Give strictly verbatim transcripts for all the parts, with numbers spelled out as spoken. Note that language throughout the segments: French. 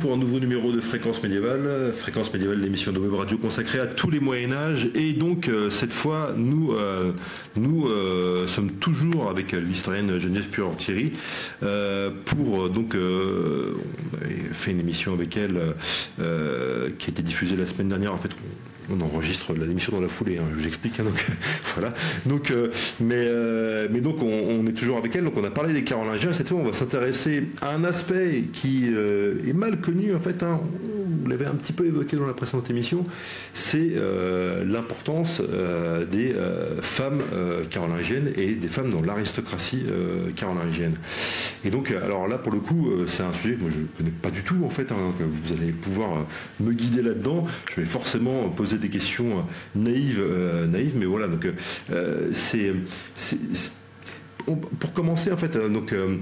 pour un nouveau numéro de Fréquence Médiévale. Fréquence Médiévale, l'émission de Web Radio consacrée à tous les Moyen-Âge. Et donc, euh, cette fois, nous, euh, nous euh, sommes toujours avec l'historienne Geneviève Puer-Thierry euh, pour, donc, euh, on avait fait une émission avec elle euh, qui a été diffusée la semaine dernière. En fait, on enregistre l'émission dans la foulée, hein, je vous explique. Hein, donc voilà. Donc, euh, mais, euh, mais donc on, on est toujours avec elle. Donc on a parlé des Carolingiens. Cette fois, on va s'intéresser à un aspect qui euh, est mal connu en fait. Hein, vous l'avez un petit peu évoqué dans la précédente émission. C'est euh, l'importance euh, des euh, femmes euh, carolingiennes et des femmes dans l'aristocratie euh, carolingienne. Et donc, alors là, pour le coup, euh, c'est un sujet que moi je ne connais pas du tout en fait. Hein, que vous allez pouvoir euh, me guider là-dedans. Je vais forcément poser des questions naïves, euh, naïves, mais voilà. Donc, euh, c'est, c'est, c'est on, pour commencer, en fait, euh, donc. Euh,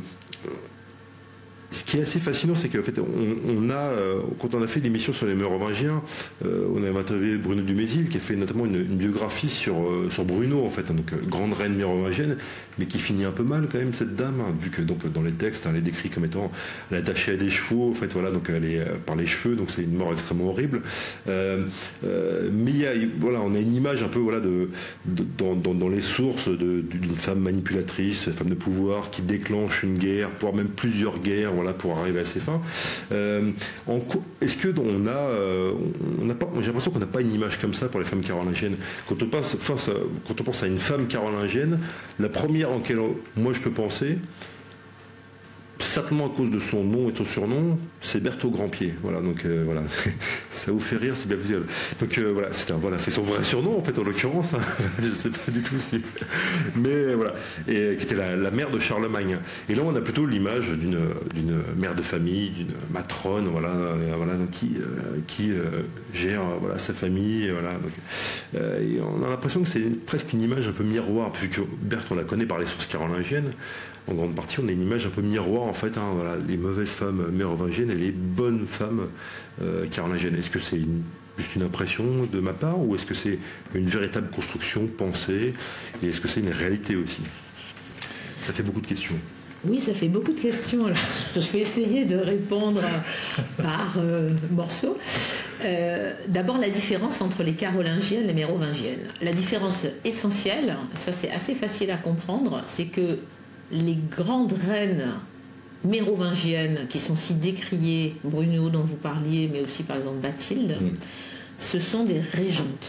Ce qui est assez fascinant, c'est qu'en fait, on, on a, euh, quand on a fait l'émission sur les Mérovingiens, euh, on avait interviewé Bruno Dumézil, qui a fait notamment une, une biographie sur, euh, sur Bruno, en fait, hein, donc euh, grande reine mérovingienne, mais qui finit un peu mal quand même cette dame, hein, vu que donc dans les textes, hein, elle est décrite comme étant elle est attachée à des chevaux, en fait, voilà, donc elle est euh, par les cheveux, donc c'est une mort extrêmement horrible. Euh, euh, mais il y a, voilà, on a une image un peu, voilà, de, de dans, dans, dans les sources de, d'une femme manipulatrice, femme de pouvoir, qui déclenche une guerre, voire même plusieurs guerres. Voilà, pour arriver à ses fins. Euh, en, est-ce que on a, euh, on a pas, j'ai l'impression qu'on n'a pas une image comme ça pour les femmes carolingiennes. Quand on pense, face à, quand on pense à une femme carolingienne, la première en laquelle moi je peux penser, certainement à cause de son nom et de son surnom, c'est Berthaud Grandpied. Voilà, donc euh, voilà, ça vous fait rire, c'est bien visible. Donc euh, voilà, c'est un, voilà, c'est son vrai surnom en fait en l'occurrence. Hein. Je ne sais pas du tout si, mais voilà, et qui était la, la mère de Charlemagne. Et là, on a plutôt l'image d'une, d'une mère de famille, d'une matrone, voilà, euh, voilà, donc, qui, euh, qui euh, gère voilà sa famille, voilà. Donc, euh, et on a l'impression que c'est presque une image un peu miroir, puisque Berthe, on la connaît par les sources carolingiennes. En grande partie, on a une image un peu miroir, en fait, hein, voilà, les mauvaises femmes mérovingiennes et les bonnes femmes euh, carolingiennes. Est-ce que c'est une, juste une impression de ma part, ou est-ce que c'est une véritable construction pensée, et est-ce que c'est une réalité aussi? Ça fait beaucoup de questions. Oui, ça fait beaucoup de questions. Alors, je vais essayer de répondre par euh, morceaux. Euh, d'abord, la différence entre les carolingiennes et les mérovingiennes. La différence essentielle, ça c'est assez facile à comprendre, c'est que les grandes reines mérovingiennes qui sont si décriées, Bruno dont vous parliez, mais aussi par exemple Bathilde, mmh. ce sont des régentes.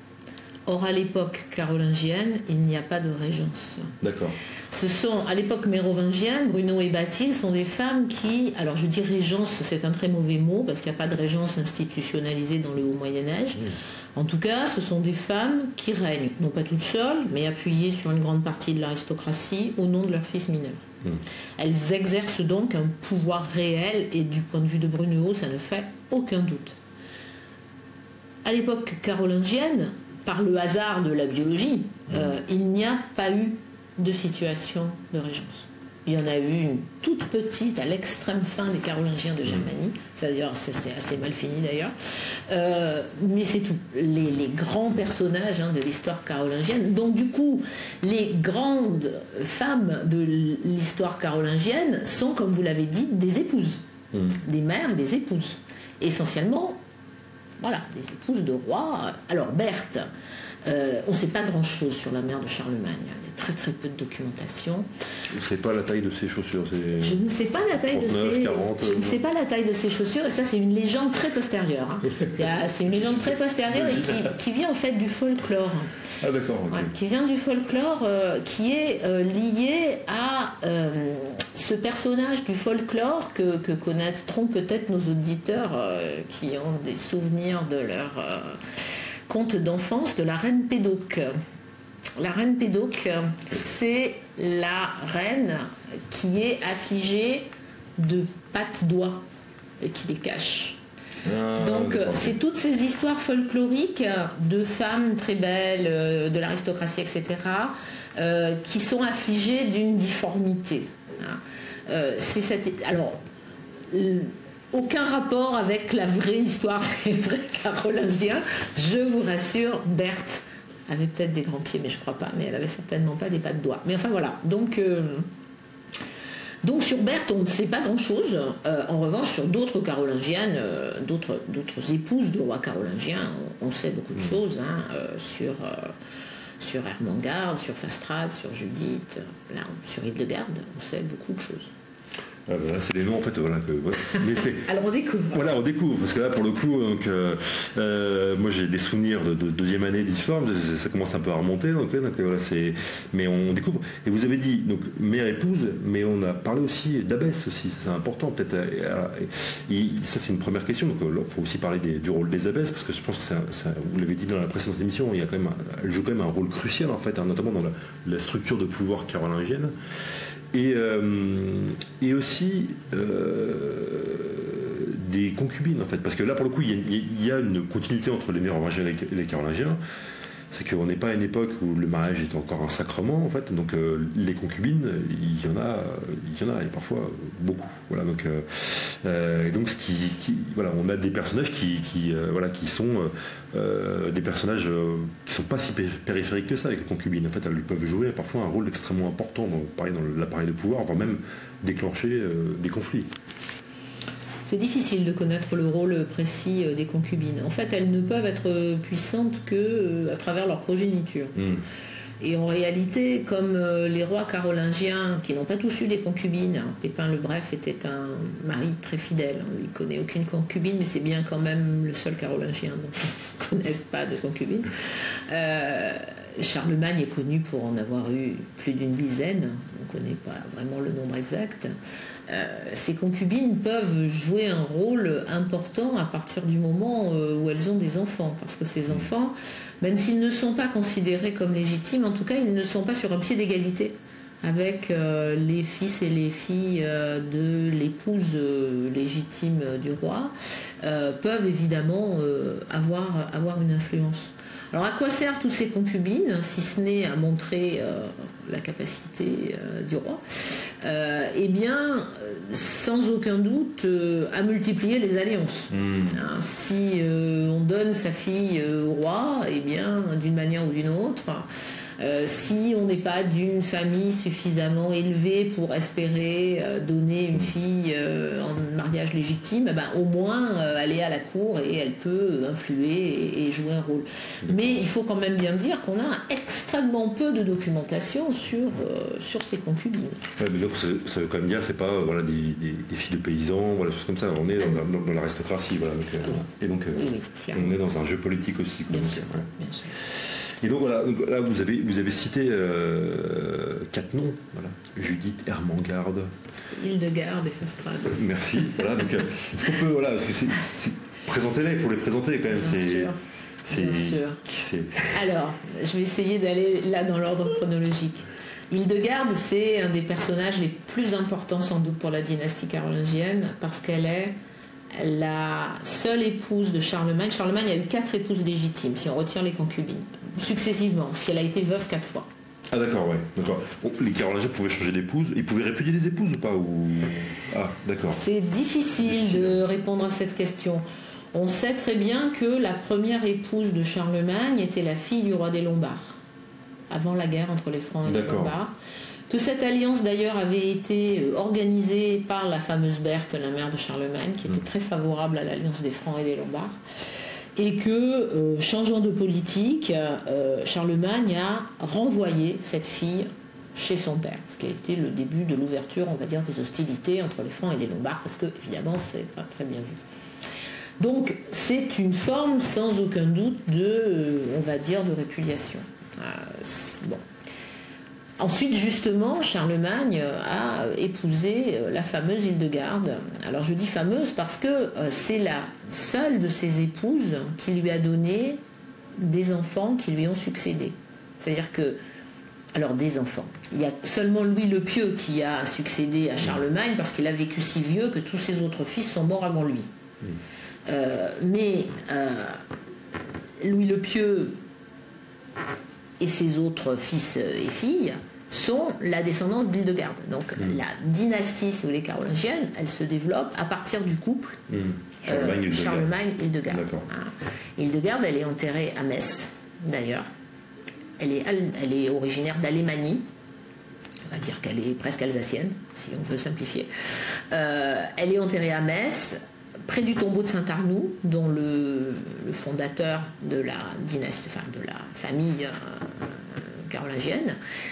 Or, à l'époque carolingienne, il n'y a pas de régence. D'accord. Ce sont, à l'époque mérovingienne, Bruno et Bathilde sont des femmes qui, alors je dis régence, c'est un très mauvais mot, parce qu'il n'y a pas de régence institutionnalisée dans le haut Moyen-Âge. Mmh. En tout cas, ce sont des femmes qui règnent, non pas toutes seules, mais appuyées sur une grande partie de l'aristocratie au nom de leurs fils mineurs. Mmh. Elles exercent donc un pouvoir réel, et du point de vue de Bruno, ça ne fait aucun doute. À l'époque carolingienne, par le hasard de la biologie, mmh. euh, il n'y a pas eu de situation de régence. Il y en a eu une toute petite à l'extrême fin des Carolingiens de Germanie, c'est-à-dire c'est, c'est assez mal fini d'ailleurs, euh, mais c'est tout. Les, les grands personnages hein, de l'histoire carolingienne, donc du coup les grandes femmes de l'histoire carolingienne sont, comme vous l'avez dit, des épouses, mmh. des mères et des épouses, essentiellement, voilà, des épouses de rois. Alors Berthe, euh, on ne sait pas grand-chose sur la mère de Charlemagne. Très très peu de documentation. Vous ne savez pas la taille de ses chaussures, c'est Je ne sais pas la taille trente-neuf, de ses quarante, je ne sais pas la taille de ses chaussures, et ça c'est une légende très postérieure. Hein. Il y a, c'est une légende très postérieure et qui, qui vient en fait du folklore. Ah d'accord. Okay. Ouais, qui vient du folklore, euh, qui est euh, lié à euh, ce personnage du folklore que, que connaîtront peut-être nos auditeurs euh, qui ont des souvenirs de leur euh, conte d'enfance, de la reine Pédoc. La reine Pédoc, c'est la reine qui est affligée de pattes d'oie et qui les cache. Ah, Donc c'est toutes ces histoires folkloriques de femmes très belles, de l'aristocratie, et cetera, euh, qui sont affligées d'une difformité. Euh, c'est cette... Alors, aucun rapport avec la vraie histoire des vrais carolingiens, je vous rassure. Berthe avait peut-être des grands pieds, mais je crois pas, mais elle avait certainement pas des pattes d'oie. Mais enfin voilà, donc, euh, Donc sur Berthe, on ne sait pas grand-chose. Euh, en revanche, sur d'autres carolingiennes, euh, d'autres, d'autres épouses de rois carolingiens, on, on sait beaucoup de mmh. choses hein, euh, sur, euh, sur Ermengarde, sur Fastrade, sur Judith, là, sur Hildegarde, on sait beaucoup de choses. Ah ben là, c'est des noms en fait, voilà. Que, ouais, mais c'est, Alors on découvre. Voilà, on découvre parce que là, pour le coup, donc, euh, euh, moi j'ai des souvenirs de, de deuxième année d'histoire, ça commence un peu à remonter, donc, donc voilà, c'est. Mais on découvre. Et vous avez dit donc mère épouse, mais on a parlé aussi d'abbesse aussi, c'est important peut-être. Et, et, et, ça c'est une première question. Donc il faut aussi parler des, du rôle des abbesses parce que je pense que c'est, un, c'est un, vous l'avez dit dans la précédente émission, il y a quand même, un, elle joue quand même un rôle crucial en fait, hein, notamment dans la, la structure de pouvoir carolingienne. Et, euh, et aussi euh, des concubines en fait, parce que là pour le coup il y, y, y a une continuité entre les mérovingiens et les carolingiens. C'est qu'on n'est pas à une époque où le mariage est encore un sacrement en fait, donc euh, les concubines, il y en a, il y en a et parfois beaucoup. Voilà, donc, euh, euh, donc ce qui, qui, voilà, on a des personnages qui, qui euh, voilà, qui sont euh, des personnages euh, qui sont pas si périphériques que ça avec les concubines. En fait, elles peuvent jouer parfois un rôle extrêmement important, dans, pareil dans l'appareil de pouvoir, voire même déclencher euh, des conflits. C'est difficile de connaître le rôle précis des concubines. En fait, elles ne peuvent être puissantes qu'à travers leur progéniture. Mmh. Et en réalité, comme les rois carolingiens, qui n'ont pas tous eu des concubines, Pépin le Bref était un mari très fidèle, on ne connaît aucune concubine, mais c'est bien quand même le seul carolingien, donc on ne connaisse pas de concubine. Euh, Charlemagne est connu pour en avoir eu plus d'une dizaine, on ne connaît pas vraiment le nombre exact. Euh, ces concubines peuvent jouer un rôle important à partir du moment euh, où elles ont des enfants, parce que ces enfants, même s'ils ne sont pas considérés comme légitimes, en tout cas ils ne sont pas sur un pied d'égalité avec euh, les fils et les filles euh, de l'épouse euh, légitime du roi, euh, peuvent évidemment euh, avoir, avoir une influence. Alors à quoi servent toutes ces concubines, si ce n'est à montrer euh, la capacité euh, du roi ? euh, Eh bien, sans aucun doute, euh, à multiplier les alliances. Mmh. Hein, si euh, on donne sa fille euh, au roi, eh bien, d'une manière ou d'une autre, Euh, si on n'est pas d'une famille suffisamment élevée pour espérer euh, donner une fille euh, en mariage légitime, eh ben, au moins euh, elle est à la cour et elle peut influer et, et jouer un rôle. Mais il faut quand même bien dire qu'on a extrêmement peu de documentation sur, euh, sur ces concubines. Ouais, mais donc ça veut quand même dire que c'est pas voilà, des, des, des filles de paysans, voilà, choses comme ça. On est dans, ah, dans, dans l'aristocratie. Voilà, donc, ah, euh, et donc euh, oui, oui, on est dans un jeu politique aussi. Bien, donc, sûr, ouais. bien sûr. Et donc voilà, donc là vous avez, vous avez cité euh, quatre noms, voilà. Judith, Ermengarde, Hildegarde et Fastrade. Merci. Voilà, donc est-ce qu'on peut, voilà, parce que c'est, c'est, présentez-les, il faut les présenter quand même. Bien c'est, sûr. c'est, Bien sûr. Qui c'est ? Alors, je vais essayer d'aller là dans l'ordre chronologique. Hildegarde, c'est un des personnages les plus importants sans doute pour la dynastie carolingienne parce qu'elle est la seule épouse de Charlemagne. Charlemagne a eu quatre épouses légitimes, si on retire les concubines, successivement, parce qu'elle a été veuve quatre fois. Ah d'accord, ouais, d'accord. Les Carolingiens pouvaient changer d'épouse, ils pouvaient répudier des épouses ou pas ou... Ah, d'accord. C'est difficile, difficile de répondre à cette question. On sait très bien que la première épouse de Charlemagne était la fille du roi des Lombards, avant la guerre entre les Francs et d'accord. les Lombards. Que cette alliance d'ailleurs avait été organisée par la fameuse Berthe, la mère de Charlemagne, qui était très favorable à l'alliance des Francs et des Lombards, et que, euh, changeant de politique, euh, Charlemagne a renvoyé cette fille chez son père, ce qui a été le début de l'ouverture, on va dire, des hostilités entre les Francs et les Lombards, parce que, évidemment, c'est pas très bien vu. Donc, c'est une forme, sans aucun doute, de, euh, on va dire, de répudiation. Euh, bon. Ensuite, justement, Charlemagne a épousé la fameuse Hildegarde. Alors, je dis fameuse parce que c'est la seule de ses épouses qui lui a donné des enfants qui lui ont succédé. C'est-à-dire que, alors des enfants, il y a seulement Louis le Pieux qui a succédé à Charlemagne parce qu'il a vécu si vieux que tous ses autres fils sont morts avant lui. Euh, mais euh, Louis le Pieux et ses autres fils et filles sont la descendance d'Hildegarde. Donc mmh. la dynastie, si vous voulez, carolingienne, elle se développe à partir du couple mmh. euh, Charlemagne-Hildegarde. Hein. Hildegarde, elle est enterrée à Metz, d'ailleurs. Elle est, elle est originaire d'Alémanie. on va dire qu'elle est presque alsacienne, si on veut simplifier. Euh, elle est enterrée à Metz, près du tombeau de Saint-Arnoux, dont le, le fondateur de la dynastie, enfin de la famille euh, carolingienne.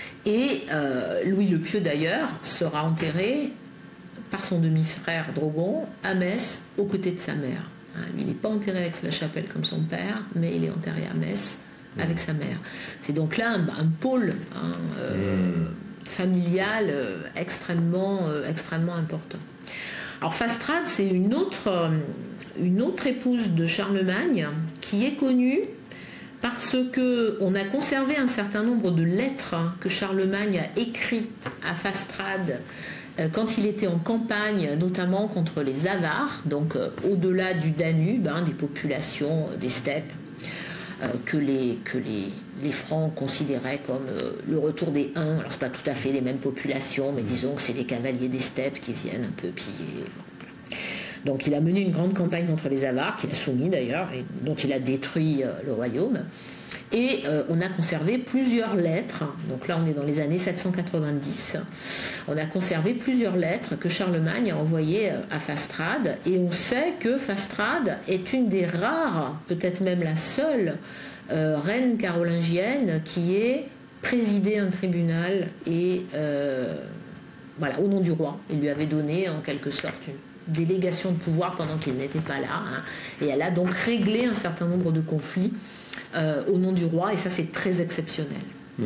Et euh, Louis le Pieux, d'ailleurs, sera enterré par son demi-frère Drogon à Metz, aux côtés de sa mère. Hein, lui, il n'est pas enterré avec la chapelle comme son père, mais il est enterré à Metz avec sa mère. C'est donc là un, un pôle hein, euh, mmh. familial euh, extrêmement, euh, extrêmement important. Alors Fastrade, c'est une autre, euh, une autre épouse de Charlemagne qui est connue parce qu'on a conservé un certain nombre de lettres que Charlemagne a écrites à Fastrade euh, quand il était en campagne, notamment contre les Avars, donc euh, au-delà du Danube, hein, des populations euh, des steppes, euh, que, les, que les, les Francs considéraient comme euh, le retour des Huns. Alors c'est pas tout à fait les mêmes populations, mais disons que c'est les cavaliers des steppes qui viennent un peu piller. Donc il a mené une grande campagne contre les Avars, qu'il a soumis d'ailleurs, et dont il a détruit euh, le royaume. Et euh, on a conservé plusieurs lettres, donc là on est dans les années sept cent quatre-vingt-dix, on a conservé plusieurs lettres que Charlemagne a envoyées à Fastrade, et on sait que Fastrade est une des rares, peut-être même la seule, euh, reine carolingienne qui ait présidé un tribunal et euh, voilà, au nom du roi. Il lui avait donné en quelque sorte une délégation de pouvoir pendant qu'il n'était pas là, hein, et elle a donc réglé un certain nombre de conflits euh, au nom du roi, et ça c'est très exceptionnel. Mmh.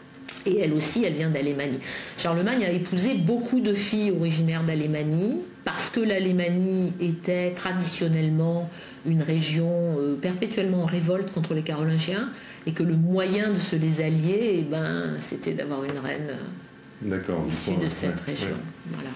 Et elle aussi, elle vient d'Alémanie. Charlemagne a épousé beaucoup de filles originaires d'Alémanie parce que l'Alémanie était traditionnellement une région euh, perpétuellement en révolte contre les Carolingiens, et que le moyen de se les allier, eh ben, c'était d'avoir une reine D'accord, issue de cette ouais, région. Ouais. Voilà.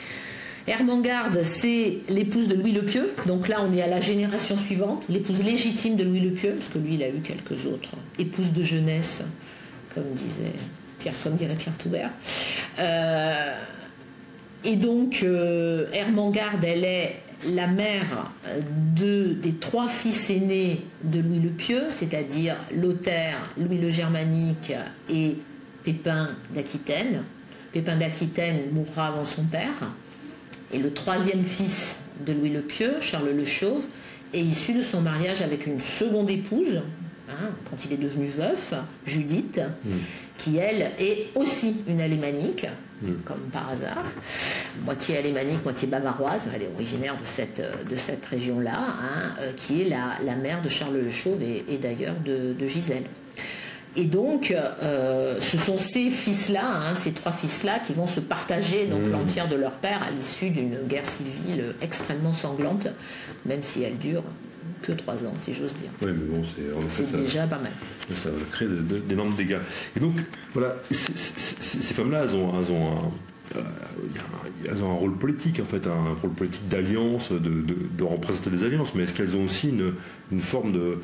Ermengarde, c'est l'épouse de Louis le Pieux. Donc là, on est à la génération suivante, l'épouse légitime de Louis le Pieux, parce que lui, il a eu quelques autres épouses de jeunesse, comme disait Pierre, comme dirait Pierre Toubert. Euh, et donc, euh, Ermengarde, elle est la mère de, des trois fils aînés de Louis le Pieux, c'est-à-dire Lothaire, Louis le Germanique et Pépin d'Aquitaine. Pépin d'Aquitaine mourra avant son père. Et le troisième fils de Louis le Pieux, Charles le Chauve, est issu de son mariage avec une seconde épouse, hein, quand il est devenu veuf, Judith, mmh. qui elle est aussi une alémanique, mmh. comme par hasard, moitié alémanique, moitié bavaroise, elle est originaire de cette, de cette région-là, hein, euh, qui est la, la mère de Charles le Chauve et, et d'ailleurs de, de Gisèle. Et donc, euh, ce sont ces fils-là, hein, ces trois fils-là, qui vont se partager donc, mmh. l'empire de leur père à l'issue d'une guerre civile extrêmement sanglante, même si elle dure que trois ans, si j'ose dire. Oui, mais bon, c'est, en c'est fait, déjà ça, pas mal. Ça crée de, de, d'énormes dégâts. Et donc, voilà, c'est, c'est, c'est, ces femmes-là, elles ont, elles ont un... elles ont un rôle politique, en fait, un rôle politique d'alliance, de, de, de représenter des alliances, mais est-ce qu'elles ont aussi une, une forme de...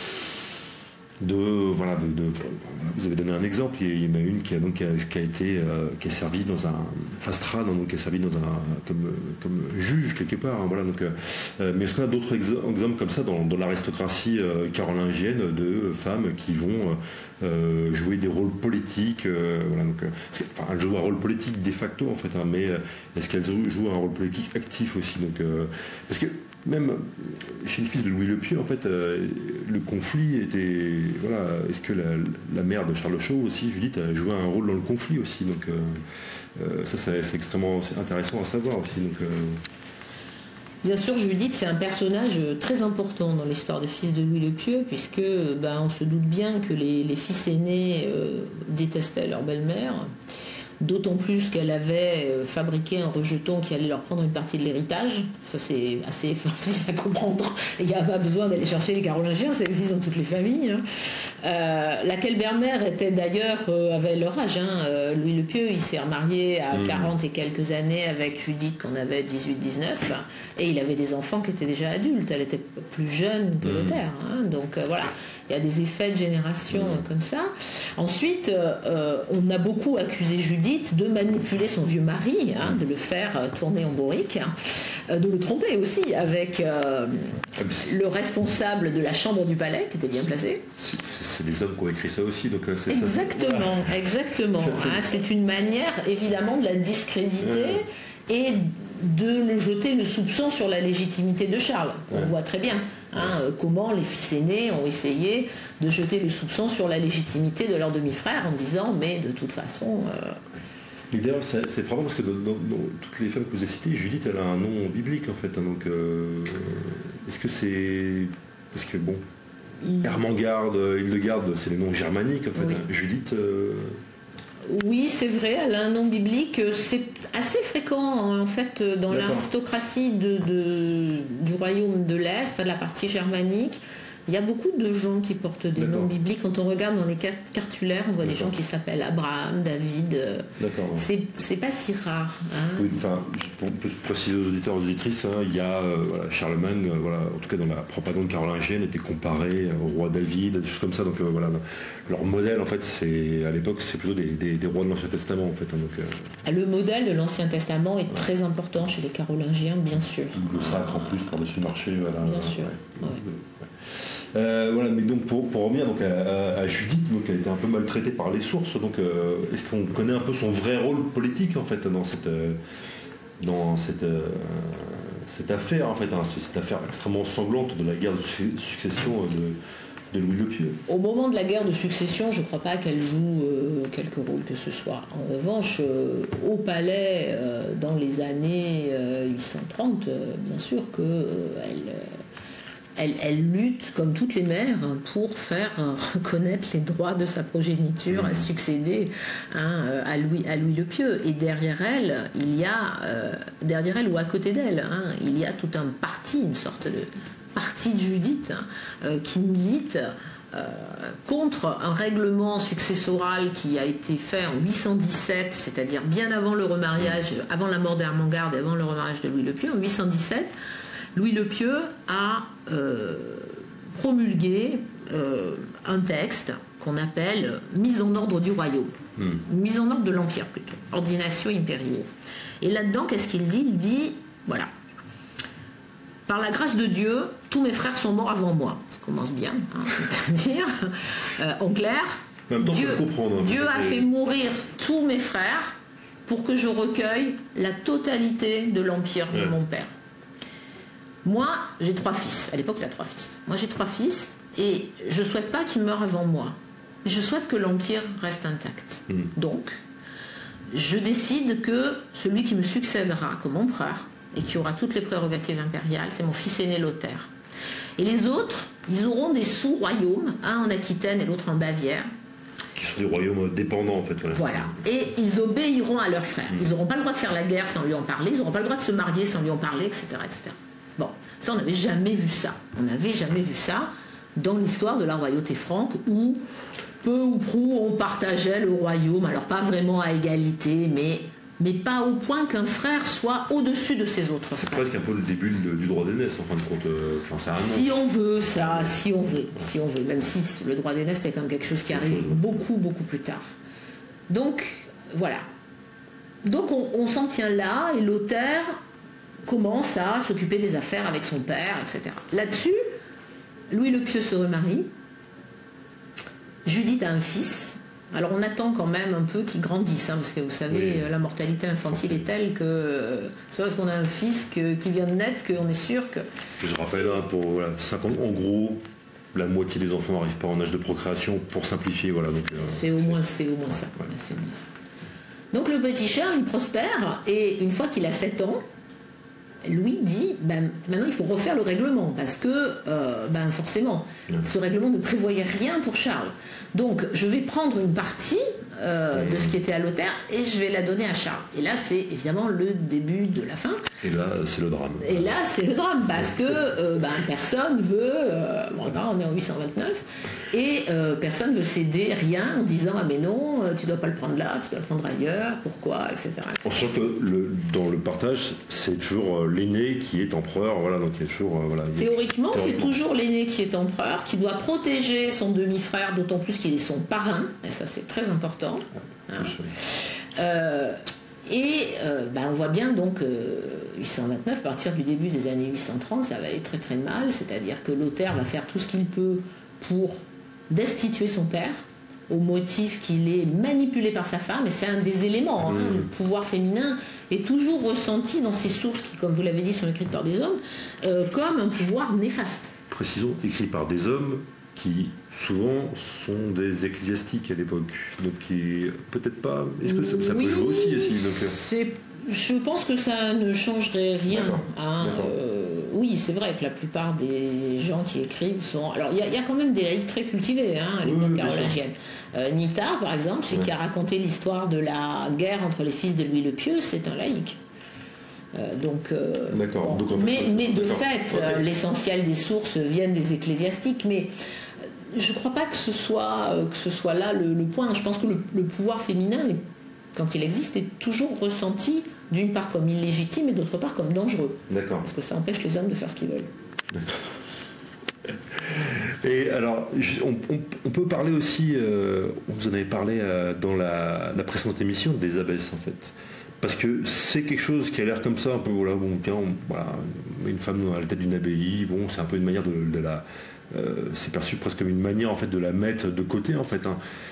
De, voilà, de, de, vous avez donné un exemple, il y en a une qui a, donc, qui a, qui a été euh, qui a servi dans un Fastrade, donc qui a servi dans un comme, comme juge quelque part, hein, voilà, donc, euh, mais est-ce qu'on a d'autres ex- exemples comme ça dans, dans l'aristocratie euh, carolingienne de femmes qui vont euh, jouer des rôles politiques, euh, voilà, donc, euh, enfin, elles jouent un rôle politique de facto en fait, hein, mais est-ce qu'elles jouent un rôle politique actif aussi, donc, euh, parce que même chez les fils de Louis le Pieux, en fait, euh, le conflit était... Voilà, est-ce que la, la mère de Charles le Chauve aussi, Judith, a joué un rôle dans le conflit aussi, donc euh, euh, ça, c'est, c'est extrêmement c'est intéressant à savoir aussi. Donc, euh... Bien sûr, Judith, c'est un personnage très important dans l'histoire des fils de Louis le Pieux, puisque ben, on se doute bien que les, les fils aînés euh, détestaient leur belle-mère. D'autant plus qu'elle avait fabriqué un rejeton qui allait leur prendre une partie de l'héritage. Ça, c'est assez facile à comprendre. Il n'y a pas besoin d'aller chercher les Carolingiens, ça existe dans toutes les familles. Hein. Euh, laquelle belle-mère était d'ailleurs, euh, avait leur âge. Hein. Euh, Louis le Pieux, il s'est remarié à mmh. quarante et quelques années avec Judith, qu'on avait dix-huit dix-neuf. Et il avait des enfants qui étaient déjà adultes. Elle était plus jeune que mmh. Lothaire. Hein. Donc euh, voilà. Il y a des effets de génération mmh. comme ça. Ensuite, euh, on a beaucoup accusé Judith Judith de manipuler son vieux mari, hein, de le faire tourner en bourrique, hein, de le tromper aussi avec euh, le responsable de la chambre du palais, qui était bien placé. C'est, c'est des hommes qui ont écrit ça aussi, donc c'est exactement, ça, voilà. exactement. C'est, hein, c'est une manière évidemment de la discréditer ouais. et de le jeter le soupçon sur la légitimité de Charles. On ouais. voit très bien hein, comment les fils aînés ont essayé de jeter le soupçon sur la légitimité de leur demi-frère en disant mais de toute façon... Euh... Mais d'ailleurs c'est, c'est vraiment parce que dans, dans, dans toutes les femmes que vous avez citées, Judith elle a un nom biblique en fait. Hein, donc euh, est-ce que c'est... Parce que bon, il... Hermengarde, Hildegarde, c'est les noms germaniques en fait. Oui. Hein. Judith... Euh... Oui, c'est vrai, elle a un nom biblique. C'est assez fréquent en fait dans D'accord. l'aristocratie de, de, du royaume de l'Est, enfin, de la partie germanique. Il y a beaucoup de gens qui portent des D'accord. noms bibliques. Quand on regarde dans les cartulaires, on voit D'accord. des gens qui s'appellent Abraham, David. D'accord, ouais. c'est, c'est pas si rare. Hein. Oui, enfin, pour préciser aux auditeurs et aux auditrices, hein, il y a euh, voilà, Charlemagne, euh, voilà, en tout cas dans la propagande carolingienne, était comparé au roi David, des choses comme ça. Donc euh, voilà, leur modèle en fait, c'est à l'époque, c'est plutôt des, des, des rois de l'Ancien Testament en fait. Hein, donc, euh... Le modèle de l'Ancien Testament est ouais. très important chez les Carolingiens, bien sûr. Le sacre en plus par-dessus le marché. Voilà, bien sûr. Ouais. Ouais. Ouais. Euh, voilà, mais donc pour, pour revenir donc à, à, à Judith, donc elle a été un peu maltraitée par les sources. Donc, euh, est-ce qu'on connaît un peu son vrai rôle politique en fait dans cette euh, dans cette euh, cette affaire en fait, hein, cette affaire extrêmement sanglante de la guerre de succession de, de Louis le Pieux? Au moment de la guerre de succession, je ne crois pas qu'elle joue euh, quelque rôle que ce soit. En revanche, euh, au palais, euh, dans les années euh, huit cent trente, euh, bien sûr que euh, elle Elle, elle lutte, comme toutes les mères, pour faire reconnaître les droits de sa progéniture à succéder hein, à, Louis, à Louis le Pieux. Et derrière elle, il y a, euh, derrière elle ou à côté d'elle, hein, il y a tout un parti, une sorte de parti de Judith, hein, euh, qui milite euh, contre un règlement successoral qui a été fait en huit cent dix-sept, c'est-à-dire bien avant le remariage, avant la mort d'Hermengarde et avant le remariage de Louis le Pieux, en huit cent dix-sept. Louis le Pieux a euh, promulgué euh, un texte qu'on appelle « Mise en ordre du royaume mmh. », mise en ordre de l'Empire plutôt, « Ordinatio Imperii ». Et là-dedans, qu'est-ce qu'il dit? Il dit, voilà, « Par la grâce de Dieu, tous mes frères sont morts avant moi ». Ça commence bien, hein, c'est-à-dire, euh, en clair, Dieu, Dieu a fait mourir tous mes frères pour que je recueille la totalité de l'empire ouais. de mon père. Moi, j'ai trois fils. À l'époque, il a trois fils. Moi, j'ai trois fils et je ne souhaite pas qu'ils meurent avant moi. Je souhaite que l'Empire reste intact. Mmh. Donc, je décide que celui qui me succédera comme empereur et qui aura toutes les prérogatives impériales, c'est mon fils aîné Lothaire. Et les autres, ils auront des sous-royaumes, un en Aquitaine et l'autre en Bavière. Qui sont des royaumes dépendants, en fait. Voilà. voilà. Et ils obéiront à leurs frères. Mmh. Ils n'auront pas le droit de faire la guerre sans lui en parler. Ils n'auront pas le droit de se marier sans lui en parler, et cetera, et cetera. Bon, ça, on n'avait jamais vu ça. On n'avait jamais vu ça dans l'histoire de la royauté franque où, peu ou prou, on partageait le royaume. Alors, pas vraiment à égalité, mais, mais pas au point qu'un frère soit au-dessus de ses autres c'est frères. C'est presque un peu le début du, du droit d'aînesse, en fin de compte. Euh, enfin, si on veut, ça, si on veut, si on veut. Même si le droit d'aînesse, c'est quand même quelque chose qui arrive beaucoup, beaucoup plus tard. Donc, voilà. Donc, on, on s'en tient là, et Lothaire commence à s'occuper des affaires avec son père, et cetera. Là-dessus, Louis le Pieux se remarie. Judith a un fils. Alors on attend quand même un peu qu'il grandisse, hein, parce que vous savez, oui. la mortalité infantile est telle que c'est pas parce qu'on a un fils que, qui vient de naître qu'on est sûr que... Je rappelle, hein, pour voilà, cinquante, en gros, la moitié des enfants n'arrivent pas en âge de procréation, pour simplifier. Voilà, donc, euh, c'est, au moins, c'est, au moins ça. Ouais. c'est au moins ça. Donc le petit Charles, il prospère, et une fois qu'il a sept ans, Louis dit, ben, maintenant il faut refaire le règlement, parce que, euh, ben, forcément, ce règlement ne prévoyait rien pour Charles. Donc, je vais prendre une partie euh, de ce qui était à Lothaire et je vais la donner à Charles. Et là, c'est évidemment le début de la fin. Et là, c'est le drame. Et là, c'est le drame, parce que euh, ben, personne veut... Euh, bon, là, on est en huit cent vingt-neuf, et euh, personne ne veut céder rien en disant « Ah mais non, tu ne dois pas le prendre là, tu dois le prendre ailleurs, pourquoi ?» et cetera. En sachant que le, dans le partage, c'est toujours l'aîné qui est empereur, voilà, donc il y a toujours... Euh, voilà, il y a... Théoriquement, Théoriquement, c'est toujours l'aîné qui est empereur, qui doit protéger son demi-frère, d'autant plus qu'il est son parrain, et ça c'est très important. Hein. Euh, et euh, bah, on voit bien donc euh, huit cent vingt-neuf, à partir du début des années huit cent trente, ça va aller très très mal, c'est-à-dire que Lothaire va faire tout ce qu'il peut pour destituer son père, au motif qu'il est manipulé par sa femme, et c'est un des éléments, hein, mmh. le pouvoir féminin est toujours ressenti dans ces sources qui, comme vous l'avez dit, sont écrites par des hommes, euh, comme un pouvoir néfaste. Précisons, écrit par des hommes qui souvent sont des ecclésiastiques à l'époque, donc qui peut-être pas. Est-ce que ça, ça oui, peut jouer aussi ici donc... c'est, je pense que ça ne changerait rien. Hein. Euh, oui, c'est vrai que la plupart des gens qui écrivent sont. Alors il y, y a quand même des laïcs très cultivés hein, à l'époque oui, oui, carolingienne. Euh, Nita, par exemple, celui oui. qui a raconté l'histoire de la guerre entre les fils de Louis le Pieux, c'est un laïc. Euh, donc, euh, D'accord. Bon. Donc, en fait, mais, mais de d'accord. fait, okay. euh, l'essentiel des sources viennent des ecclésiastiques, mais je ne crois pas que ce soit, euh, que ce soit là le, le point. Je pense que le, le pouvoir féminin, quand il existe, est toujours ressenti d'une part comme illégitime et d'autre part comme dangereux. D'accord. Parce que ça empêche les hommes de faire ce qu'ils veulent. D'accord. Et alors, on, on, on peut parler aussi, euh, vous en avez parlé euh, dans la, la précédente émission, des abbesses en fait. Parce que c'est quelque chose qui a l'air comme ça, un peu, voilà, bon, tiens, on, voilà, une femme à la tête d'une abbaye, bon, c'est un peu une manière de, de la... Euh, c'est perçu presque comme une manière en fait de la mettre de côté en fait hein.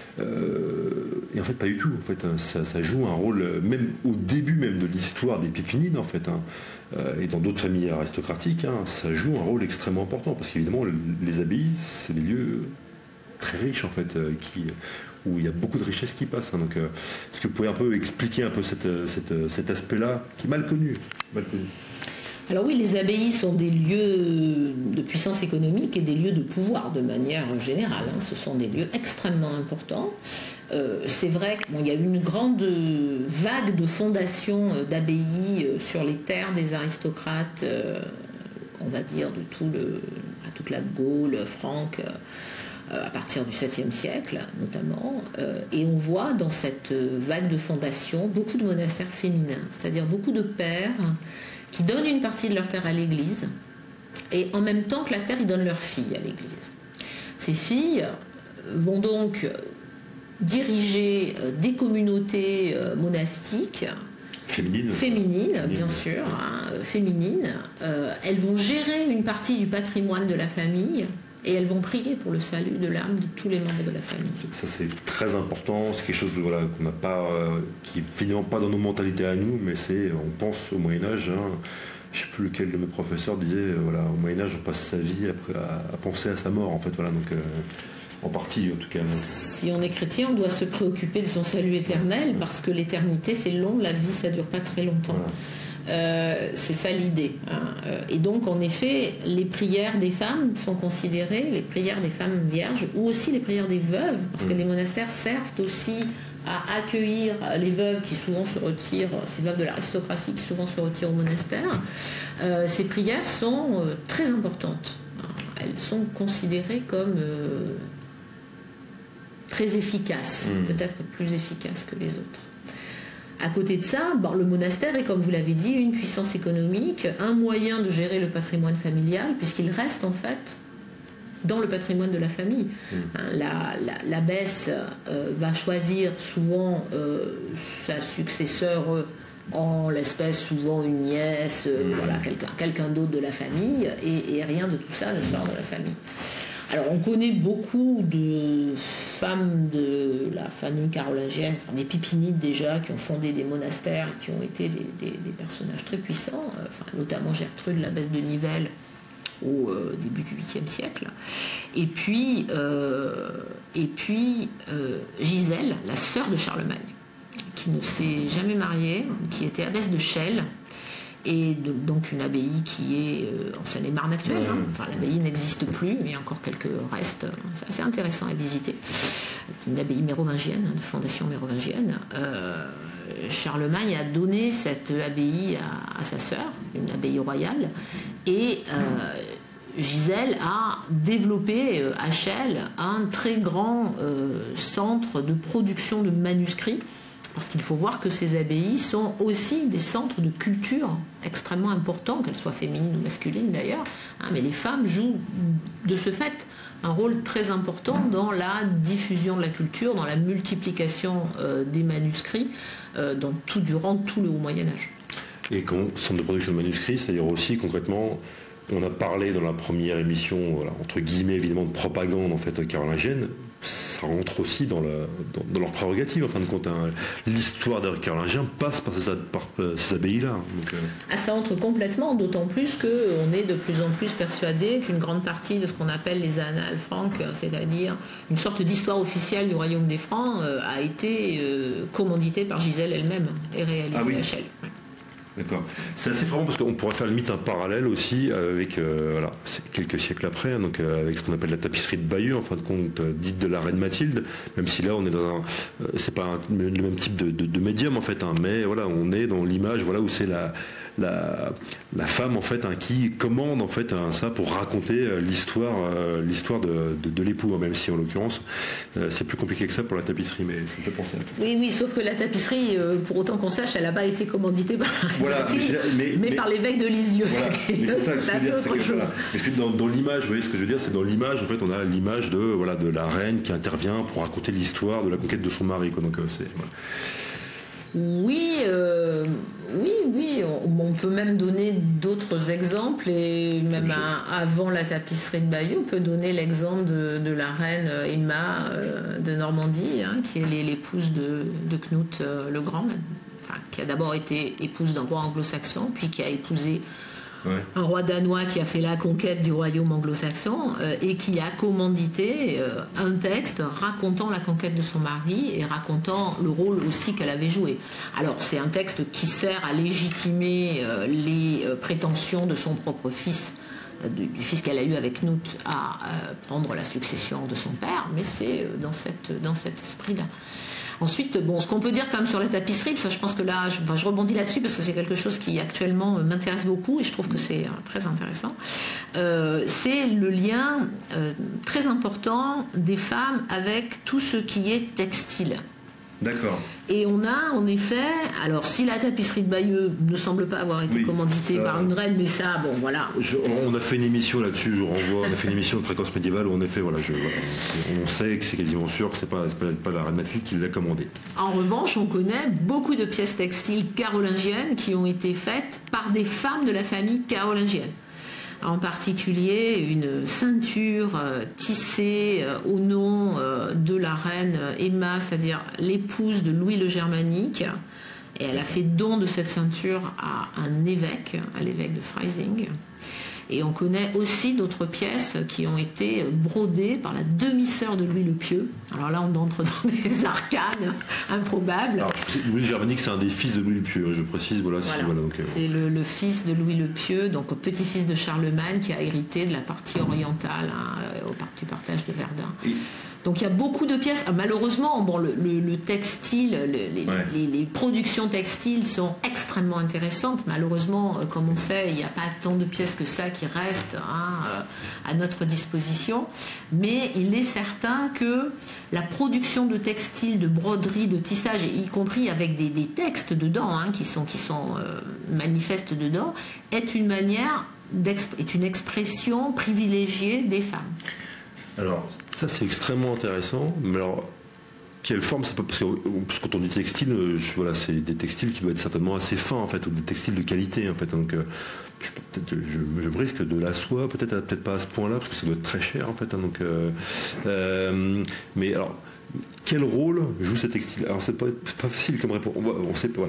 euh, et en fait pas du tout en fait hein. ça, ça joue un rôle même au début même de l'histoire des Pépinides en fait hein. euh, et dans d'autres familles aristocratiques hein, ça joue un rôle extrêmement important parce qu'évidemment les abbayes c'est des lieux très riches en fait euh, qui, où il y a beaucoup de richesses qui passent hein. Donc euh, est-ce que vous pouvez un peu expliquer un peu cette, cette, cet aspect là qui est mal connu mal connu Alors oui, les abbayes sont des lieux de puissance économique et des lieux de pouvoir de manière générale. Hein. Ce sont des lieux extrêmement importants. Euh, c'est vrai qu'il bon, y a eu une grande vague de fondations d'abbayes sur les terres des aristocrates, euh, on va dire de tout le, toute la Gaule franque, euh, à partir du septième siècle notamment. Euh, et on voit dans cette vague de fondations beaucoup de monastères féminins, c'est-à-dire beaucoup de pères qui donnent une partie de leur terre à l'église et en même temps que la terre, ils donnent leurs filles à l'église. Ces filles vont donc diriger des communautés monastiques féminines, féminines bien sûr, hein, féminines. Euh, elles vont gérer une partie du patrimoine de la famille et elles vont prier pour le salut de l'âme de tous les membres de la famille. Ça c'est très important, c'est quelque chose de, voilà, qu'on n'a pas, euh, qui est finalement pas dans nos mentalités à nous, mais c'est, on pense au Moyen-Âge, hein, je ne sais plus lequel de mes professeurs disait, euh, voilà, au Moyen-Âge on passe sa vie après à, à penser à sa mort en fait, voilà, donc euh, en partie en tout cas. Donc. Si on est chrétien, on doit se préoccuper de son salut éternel parce que l'éternité c'est long, la vie ça dure pas très longtemps. Voilà. Euh, c'est ça l'idée. Hein. Et donc, en effet, les prières des femmes sont considérées, les prières des femmes vierges, ou aussi les prières des veuves, parce que les monastères servent aussi à accueillir les veuves qui souvent se retirent, ces veuves de l'aristocratie qui souvent se retirent au monastère. Euh, ces prières sont euh, très importantes. Elles sont considérées comme euh, très efficaces, mmh. peut-être plus efficaces que les autres. À côté de ça, bon, le monastère est, comme vous l'avez dit, une puissance économique, un moyen de gérer le patrimoine familial, puisqu'il reste en fait dans le patrimoine de la famille. Mmh. La, la, l'abbesse euh, va choisir souvent euh, sa successeur, en l'espèce souvent une nièce, euh, mmh. voilà, quelqu'un, quelqu'un d'autre de la famille, et, et rien de tout ça ne sort de la famille. Alors on connaît beaucoup de femmes de la famille carolingienne, enfin des Pépinides déjà, qui ont fondé des monastères et qui ont été des, des, des personnages très puissants, enfin, notamment Gertrude, l'abbesse de Nivelles, au euh, début du huitième siècle. Et puis, euh, et puis euh, Gisèle, la sœur de Charlemagne, qui ne s'est jamais mariée, qui était abbesse de Chelles, et de, donc une abbaye qui est euh, en Seine-et-Marne actuelle. Hein. Enfin, l'abbaye n'existe plus, mais il y a encore quelques restes. C'est assez intéressant à visiter. Une abbaye mérovingienne, une fondation mérovingienne. Euh, Charlemagne a donné cette abbaye à, à sa sœur, une abbaye royale, et euh, Gisèle a développé euh, à Chelles un très grand euh, centre de production de manuscrits Parce qu'il faut voir que ces abbayes sont aussi des centres de culture extrêmement importants, qu'elles soient féminines ou masculines d'ailleurs, hein, mais les femmes jouent de ce fait un rôle très important dans la diffusion de la culture, dans la multiplication euh, des manuscrits euh, dans tout, durant tout le Haut Moyen-Âge. Et quand centre de production de manuscrits, c'est-à-dire aussi concrètement, on a parlé dans la première émission, voilà, entre guillemets évidemment, de propagande en fait carolingienne. Ça rentre aussi dans, la, dans, dans leur prérogative, en fin de compte. Hein. L'histoire des Carolingiens passe par ces, par, ces abbayes-là. Donc, euh... ah, ça entre complètement, d'autant plus qu'on est de plus en plus persuadé qu'une grande partie de ce qu'on appelle les annales franques, c'est-à-dire une sorte d'histoire officielle du royaume des Francs, euh, a été euh, commanditée par Gisèle elle-même et réalisée ah, oui. à Chelles. D'accord. C'est assez fort parce qu'on pourrait faire limite un parallèle aussi avec, euh, voilà, c'est quelques siècles après, hein, donc euh, avec ce qu'on appelle la tapisserie de Bayeux, en fin de compte, euh, dite de la reine Mathilde, même si là on est dans un, euh, c'est pas un, le même type de, de, de médium en fait, hein, mais voilà, on est dans l'image, voilà, où c'est la La, la femme en fait hein, qui commande en fait hein, ça pour raconter euh, l'histoire euh, l'histoire de, de, de l'époux, hein, même si en l'occurrence euh, c'est plus compliqué que ça pour la tapisserie, mais ça me fait penser à ça. Oui oui, sauf que la tapisserie euh, pour autant qu'on sache, elle n'a pas été commanditée par voilà, Mathilde, mais, mais, mais, mais par l'évêque de Lisieux. Voilà, mais c'est ça que je veux dire, c'est que, voilà, dans, dans l'image, vous voyez ce que je veux dire, c'est dans l'image en fait on a l'image de voilà de la reine qui intervient pour raconter l'histoire de la conquête de son mari, quoi. Donc euh, c'est voilà. Oui, euh, oui, oui, on, on peut même donner d'autres exemples, et même à, avant la tapisserie de Bayeux, on peut donner l'exemple de, de la reine Emma euh, de Normandie, hein, qui est l'épouse de, de Knut euh, le Grand, enfin, qui a d'abord été épouse d'un roi anglo-saxon, puis qui a épousé Ouais. un roi danois qui a fait la conquête du royaume anglo-saxon euh, et qui a commandité euh, un texte racontant la conquête de son mari et racontant le rôle aussi qu'elle avait joué. Alors c'est un texte qui sert à légitimer euh, les euh, prétentions de son propre fils, euh, du, du fils qu'elle a eu avec Knut, à euh, prendre la succession de son père, mais c'est euh, dans, cette, dans cet esprit-là. Ensuite, bon, ce qu'on peut dire quand même sur la tapisserie, ça, je pense que là, je, enfin, je rebondis là-dessus parce que c'est quelque chose qui actuellement m'intéresse beaucoup et je trouve que c'est euh, très intéressant. Euh, c'est le lien euh, très important des femmes avec tout ce qui est textile. D'accord. Et on a en effet, alors si la tapisserie de Bayeux ne semble pas avoir été oui, commanditée ça, par une reine, mais ça, bon voilà. Je, on a fait une émission là-dessus, je renvoie, on a fait une émission de fréquence médiévale où en effet, voilà, je, voilà on sait que c'est quasiment sûr que c'est pas, c'est pas, pas la reine Mathilde qui l'a commandée. En revanche, on connaît beaucoup de pièces textiles carolingiennes qui ont été faites par des femmes de la famille carolingienne. En particulier une ceinture euh, tissée euh, au nom euh, de la reine Emma, c'est-à-dire l'épouse de Louis le Germanique, et elle a fait don de cette ceinture à un évêque, à l'évêque de Freising. Et on connaît aussi d'autres pièces qui ont été brodées par la demi-sœur de Louis le Pieux. Alors là, on entre dans des arcanes improbables. Alors, Louis le Germanique, c'est un des fils de Louis le Pieux, je précise. Voilà, voilà. Si, voilà donc, euh... c'est le, le fils de Louis le Pieux, donc petit-fils de Charlemagne, qui a hérité de la partie orientale, hein, au du partage de Verdun. Et... Donc il y a beaucoup de pièces. Malheureusement, bon, le, le, le textile, le, les, ouais. les, les productions textiles sont extrêmement intéressantes. Malheureusement, comme on sait, il n'y a pas tant de pièces que ça qui restent hein, à notre disposition. Mais il est certain que la production de textiles, de broderie, de tissage, y compris avec des, des textes dedans, hein, qui sont, qui sont euh, manifestes dedans, est une manière, est une expression privilégiée des femmes. Alors, ça c'est extrêmement intéressant, mais alors, quelle forme, c'est pas parce que, parce que quand on dit textile, je, voilà, c'est des textiles qui doivent être certainement assez fins en fait, ou des textiles de qualité en fait, donc euh, je, peut-être, je, je brisque de la soie, peut-être, peut-être pas à ce point-là, parce que ça doit être très cher en fait, hein, donc, euh, euh, mais alors, quel rôle joue ce textile? Alors c'est pas, pas facile comme réponse. On, on sait pas. Voilà.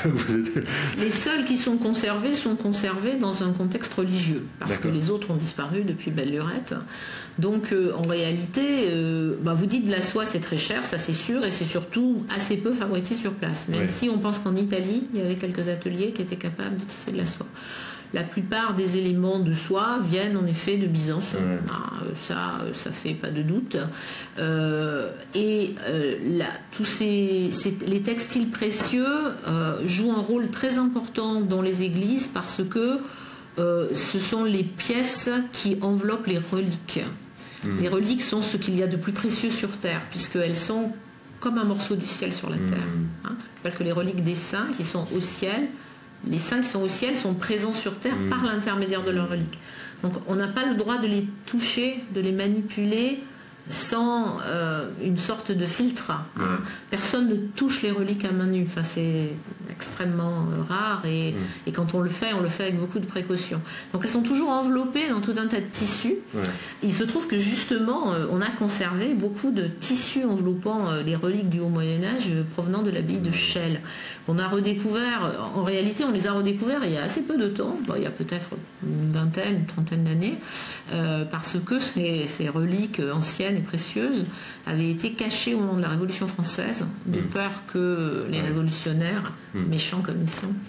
Les seuls qui sont conservés sont conservés dans un contexte religieux, parce D'accord. que les autres ont disparu depuis belle lurette. Donc euh, en réalité, euh, bah, vous dites de la soie, c'est très cher, ça c'est sûr, et c'est surtout assez peu fabriqué sur place. Même ouais. si on pense qu'en Italie, il y avait quelques ateliers qui étaient capables de tisser de la soie. La plupart des éléments de soie viennent en effet de Byzance, ouais. ah, ça, ça fait pas de doute. Euh, et euh, là, tous ces, ces, les textiles précieux euh, jouent un rôle très important dans les églises parce que euh, ce sont les pièces qui enveloppent les reliques. Mmh. Les reliques sont ce qu'il y a de plus précieux sur terre, puisqu'elles sont comme un morceau du ciel sur la Mmh. terre. Hein. Je rappelle que les reliques des saints qui sont au ciel, les saints qui sont au ciel sont présents sur terre mmh. par l'intermédiaire de leurs reliques. Donc on n'a pas le droit de les toucher, de les manipuler sans euh, une sorte de filtre. Hein. Ouais. Personne ne touche les reliques à main nue. Enfin, c'est extrêmement euh, rare et, mmh. et quand on le fait, on le fait avec beaucoup de précautions. Donc elles sont toujours enveloppées dans tout un tas de tissus. Ouais. Il se trouve que justement, euh, on a conservé beaucoup de tissus enveloppant euh, les reliques du Haut Moyen-Âge euh, provenant de l'abbaye de Chelles. On a redécouvert, en réalité on les a redécouverts il y a assez peu de temps, bon, il y a peut-être une vingtaine, une trentaine d'années, euh, parce que ces, ces reliques anciennes et précieuses avaient été cachées au moment de la Révolution française, de mmh. peur que les révolutionnaires, mmh. méchants comme ils sont,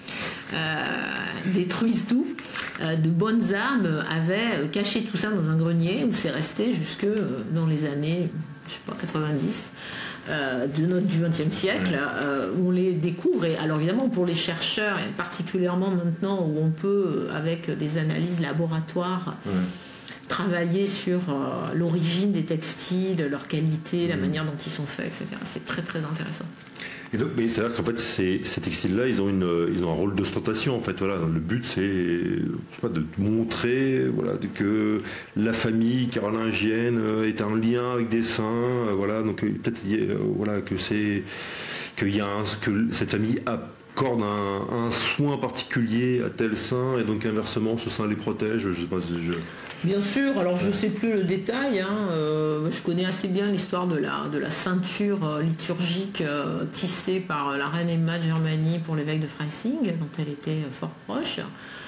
euh, détruisent tout. Euh, de bonnes âmes avaient caché tout ça dans un grenier où c'est resté jusque dans les années, je sais pas, quatre-vingt-dix. Euh, de notre, du vingtième siècle, euh, où on les découvre. Et alors évidemment, pour les chercheurs, et particulièrement maintenant où on peut, avec des analyses laboratoires, ouais. travailler sur euh, l'origine des textiles, leur qualité, mmh. la manière dont ils sont faits, et cetera. C'est très très intéressant. Et donc, mais c'est-à-dire qu'en fait, ces, ces textiles-là, ils ont, une, ils ont un rôle d'ostentation. En fait, voilà. Le but, c'est je sais pas, de montrer voilà, que la famille carolingienne est un lien avec des saints. Voilà, donc peut-être voilà, que, c'est, qu'il y a un, que cette famille accorde un, un soin particulier à tel saint, et donc inversement, ce saint les protège. Je sais pas si je... Bien sûr, alors je ne sais plus le détail, hein, euh, je connais assez bien l'histoire de la, de la ceinture euh, liturgique euh, tissée par la reine Emma de Germanie pour l'évêque de Freising, dont elle était euh, fort proche.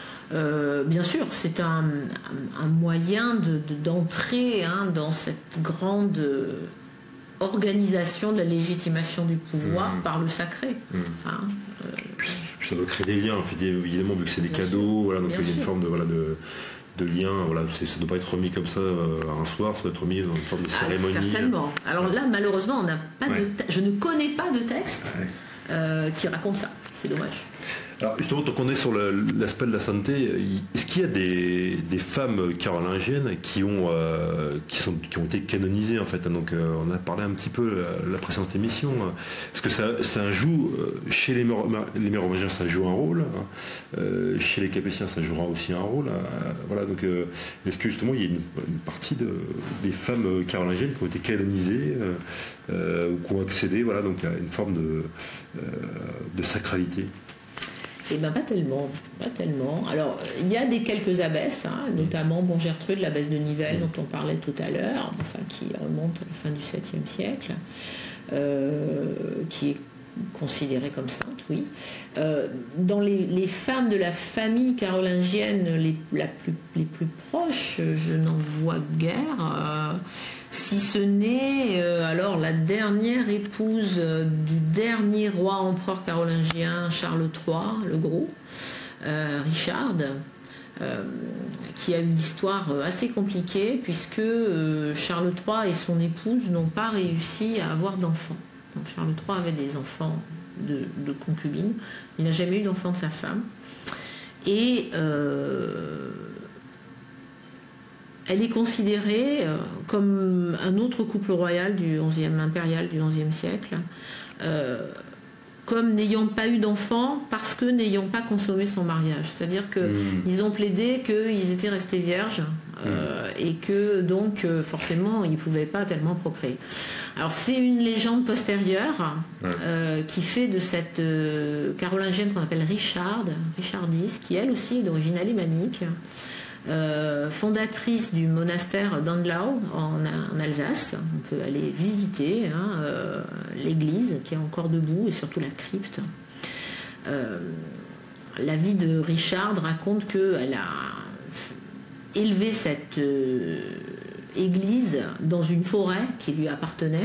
Euh, bien sûr, c'est un, un, un moyen de, de, d'entrer hein, dans cette grande euh, organisation de la légitimation du pouvoir mmh. par le sacré. Mmh. Hein, euh, puis, puis ça doit créer des liens, évidemment, vu que c'est des cadeaux, voilà, donc il y a une forme de... Voilà, de de lien, voilà, ça ne doit pas être remis comme ça euh, un soir, ça doit être remis dans une forme de cérémonie. Ah, certainement. Alors là, malheureusement, on n'a pas ouais. de te- je ne connais pas de texte ouais. euh, qui raconte ça. C'est dommage. Alors justement, tant qu'on est sur le, l'aspect de la sainteté, est-ce qu'il y a des, des femmes carolingiennes qui ont, euh, qui, sont, qui ont été canonisées en fait? Donc euh, on a parlé un petit peu la, la précédente émission. Est-ce que ça, ça joue, chez les, les mérovingiens ça joue un rôle, hein, euh, chez les capétiens ça jouera aussi un rôle. Euh, voilà, donc euh, est-ce que justement il y a une, une partie de, des femmes carolingiennes qui ont été canonisées euh, euh, ou qui ont accédé, voilà, donc à une forme de, euh, de sacralité? Eh bien, pas tellement, pas tellement. Alors, il y a des quelques abbesses, hein, notamment bon, Gertrude, l'abbesse de Nivelles, dont on parlait tout à l'heure, enfin, qui remonte à la fin du septième siècle, euh, qui est considérée comme sainte, oui. Euh, dans les, les femmes de la famille carolingienne les, la plus, les plus proches, je n'en vois guère. Euh, si ce n'est euh, alors la dernière épouse euh, du dernier roi empereur carolingien Charles trois, le Gros, euh, Richard, euh, qui a une histoire assez compliquée puisque euh, Charles trois et son épouse n'ont pas réussi à avoir d'enfants. Donc Charles trois avait des enfants de, de concubines, il n'a jamais eu d'enfant de sa femme. Et euh, elle est considérée euh, comme un autre couple royal du onzième impérial du onzième siècle, euh, comme n'ayant pas eu d'enfant parce que n'ayant pas consommé son mariage. C'est-à-dire qu'ils mmh. ont plaidé qu'ils étaient restés vierges euh, mmh. et que donc euh, forcément ils ne pouvaient pas tellement procréer. Alors c'est une légende postérieure ouais. euh, qui fait de cette euh, carolingienne qu'on appelle Richard, Richardis, qui elle aussi est d'origine alémanique, Euh, fondatrice du monastère d'Andlau en, en Alsace. On peut aller visiter hein, euh, l'église qui est encore debout et surtout la crypte. Euh, la vie de Richard raconte qu'elle a élevé cette euh, église dans une forêt qui lui appartenait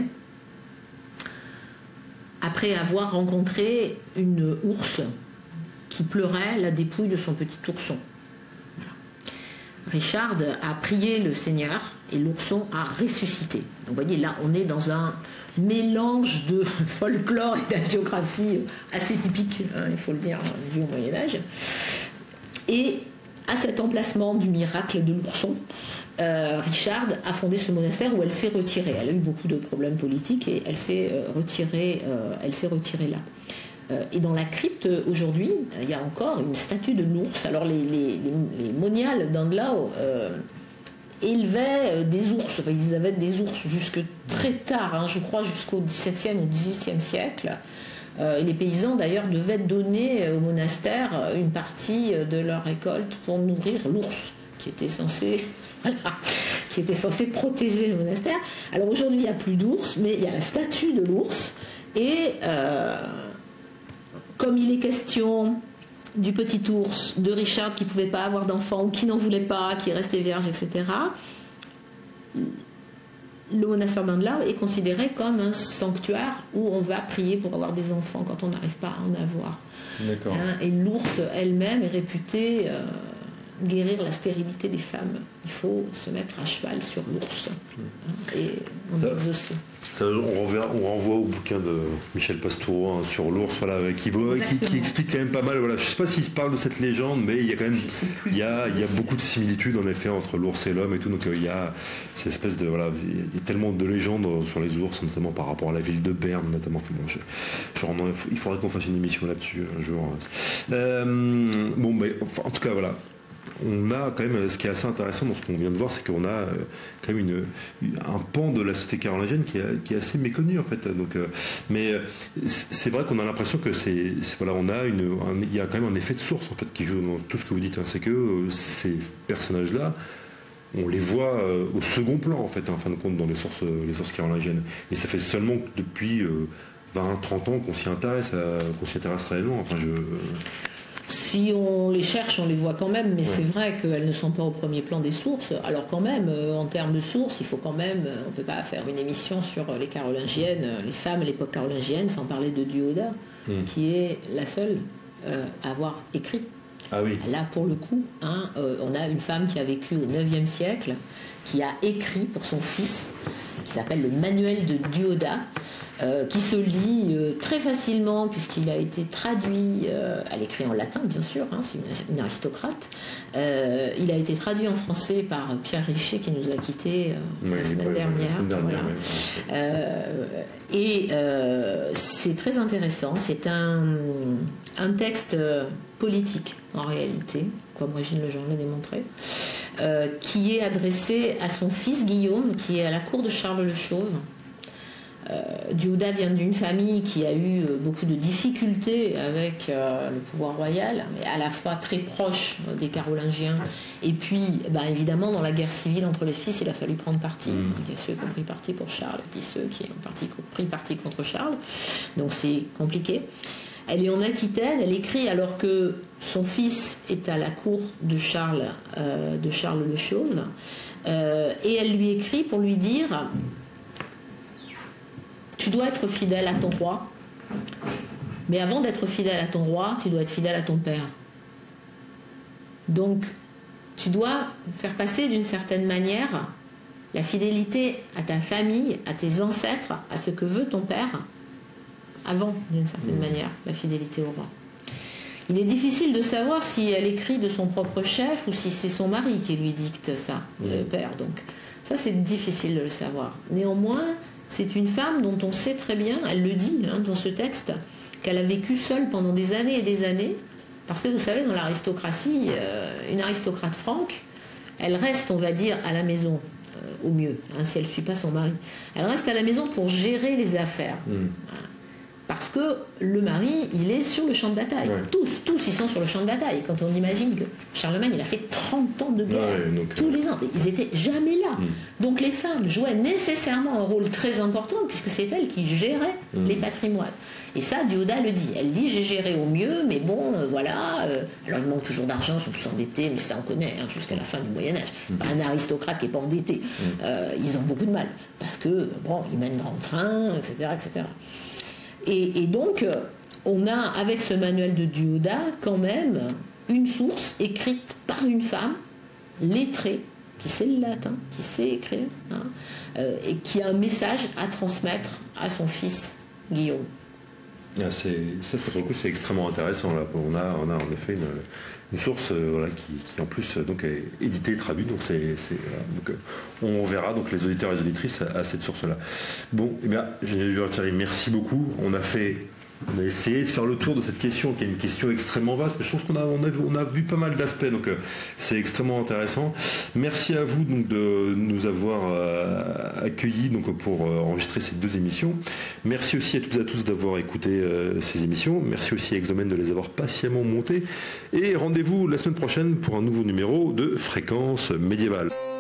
après avoir rencontré une ours qui pleurait la dépouille de son petit ourson. Richard a prié le Seigneur et l'ourson a ressuscité. Donc vous voyez, là, on est dans un mélange de folklore et d'hagiographie assez typique, hein, il faut le dire, du Moyen-Âge. Et à cet emplacement du miracle de l'ourson, euh, Richarde a fondé ce monastère où elle s'est retirée. Elle a eu beaucoup de problèmes politiques et elle s'est euh, retirée, euh, elle s'est retirée là. Euh, et dans la crypte aujourd'hui, il y a encore une statue de l'ours. Alors les, les, les, les moniales d'Andlau euh, élevaient des ours, enfin, ils avaient des ours jusque très tard, hein, je crois jusqu'au dix-septième ou dix-huitième siècle. Euh, et les paysans d'ailleurs devaient donner au monastère une partie de leur récolte pour nourrir l'ours qui était censé, voilà, qui était censé protéger le monastère. Alors aujourd'hui il n'y a plus d'ours, mais il y a la statue de l'ours. Et euh, comme il est question du petit ours, de Richard qui ne pouvait pas avoir d'enfant ou qui n'en voulait pas, qui restait vierge, et cetera, le monastère d'Andlau est considéré comme un sanctuaire où on va prier pour avoir des enfants quand on n'arrive pas à en avoir. D'accord. Hein, et l'ours elle-même est réputée euh, guérir la stérilité des femmes. Il faut se mettre à cheval sur l'ours hein, et en exaucer. Ça, on, renvoie, on renvoie au bouquin de Michel Pastoureau hein, sur l'ours, voilà, qui, qui, qui explique quand même pas mal. Voilà. Je ne sais pas s'il parle de cette légende, mais il y a quand même il y a, il y a beaucoup de similitudes en effet entre l'ours et l'homme et tout. Donc il y a cette espèce de voilà, il y a tellement de légendes sur les ours, notamment par rapport à la ville de Berne, notamment. Bon, je, je, il faudrait qu'on fasse une émission là-dessus un jour. Euh, bon, mais enfin, en tout cas, voilà. On a quand même, ce qui est assez intéressant dans ce qu'on vient de voir, c'est qu'on a euh, quand même une, un pan de la société carolingienne qui est, qui est assez méconnu en fait. Donc, euh, mais c'est vrai qu'on a l'impression que c'est, c'est voilà, on a une, un, il y a quand même un effet de source en fait qui joue dans tout ce que vous dites. Hein, c'est que euh, ces personnages-là, on les voit euh, au second plan en fait, hein, en fin de compte, dans les sources, les sources carolingiennes. Et ça fait seulement depuis euh, vingt, trente ans qu'on s'y intéresse, à, qu'on s'y intéresse réellement. Enfin, je Si on les cherche, on les voit quand même, mais ouais. C'est vrai qu'elles ne sont pas au premier plan des sources. Alors quand même, euh, en termes de sources, il faut quand même, euh, on ne peut pas faire une émission sur les carolingiennes, euh, les femmes à l'époque carolingienne, sans parler de Duoda, mm. qui est la seule euh, à avoir écrit. Ah oui. Là, pour le coup, hein, euh, on a une femme qui a vécu au neuvième siècle, qui a écrit pour son fils, qui s'appelle le Manuel de Duoda, Euh, qui se lit euh, très facilement puisqu'il a été traduit, euh, elle écrit en latin bien sûr, hein, c'est une, une aristocrate, euh, il a été traduit en français par Pierre Richer qui nous a quittés euh, oui, la semaine oui, dernière. La semaine dernière voilà. oui, euh, et euh, c'est très intéressant, c'est un, un texte politique en réalité, comme Régine Lejean l'a démontré, euh, qui est adressé à son fils Guillaume qui est à la cour de Charles le Chauve. Euh, Duoda vient d'une famille qui a eu euh, beaucoup de difficultés avec euh, le pouvoir royal, mais à la fois très proche euh, des Carolingiens. Et puis, bah, évidemment, dans la guerre civile entre les fils, il a fallu prendre parti. Mmh. Il y a ceux qui ont pris parti pour Charles, et puis ceux qui ont parti, pris parti contre Charles. Donc c'est compliqué. Elle est en Aquitaine, elle écrit alors que son fils est à la cour de Charles, euh, de Charles le Chauve, euh, et elle lui écrit pour lui dire... Tu dois être fidèle à ton roi, mais avant d'être fidèle à ton roi, tu dois être fidèle à ton père. Donc, tu dois faire passer d'une certaine manière la fidélité à ta famille, à tes ancêtres, à ce que veut ton père, avant, d'une certaine manière, la fidélité au roi. Il est difficile de savoir si elle écrit de son propre chef ou si c'est son mari qui lui dicte ça, le père. Donc, ça, c'est difficile de le savoir. Néanmoins, c'est une femme dont on sait très bien, elle le dit hein, dans ce texte, qu'elle a vécu seule pendant des années et des années, parce que vous savez, dans l'aristocratie, euh, une aristocrate franque, elle reste, on va dire, à la maison, euh, au mieux, hein, si elle ne suit pas son mari. Elle reste à la maison pour gérer les affaires. Mmh. Parce que le mari, il est sur le champ de bataille. Ouais. Tous, tous, ils sont sur le champ de bataille. Quand on imagine que Charlemagne, il a fait trente ans de guerre, ouais, donc, tous les ans. Ils n'étaient jamais là. Mm. Donc les femmes jouaient nécessairement un rôle très important, puisque c'est elles qui géraient mm. les patrimoines. Et ça, Duoda le dit. Elle dit, j'ai géré au mieux, mais bon, euh, voilà. Euh, alors il manque toujours d'argent, ils sont tous endettés, mais ça on connaît, hein, jusqu'à la fin du Moyen-Âge. Mm. Un aristocrate qui n'est pas endetté, mm. euh, ils ont beaucoup de mal. Parce que, bon, ils mènent grand train, et cetera, et cetera. Et, et donc, on a, avec ce manuel de Duoda, quand même, une source écrite par une femme, lettrée, qui sait le latin, qui sait écrire, hein, euh, et qui a un message à transmettre à son fils Guillaume. Ah, c'est, ça, ça, pour le coup, c'est extrêmement intéressant. Là. On, a, on a en effet une, une source euh, voilà, qui, qui, en plus, donc, est éditée et traduite. Donc, c'est, c'est, voilà. donc, euh, on verra donc, les auditeurs et les auditrices à, à cette source-là. Bon, eh bien, Geneviève Thierry, merci beaucoup. On a fait... On a essayé de faire le tour de cette question, qui est une question extrêmement vaste, mais je pense qu'on a, on a, on a vu pas mal d'aspects, donc euh, c'est extrêmement intéressant. Merci à vous donc, de nous avoir euh, accueillis donc, pour euh, enregistrer ces deux émissions. Merci aussi à toutes et à tous d'avoir écouté euh, ces émissions. Merci aussi à Exomen de les avoir patiemment montées. Et rendez-vous la semaine prochaine pour un nouveau numéro de Fréquence médiévale.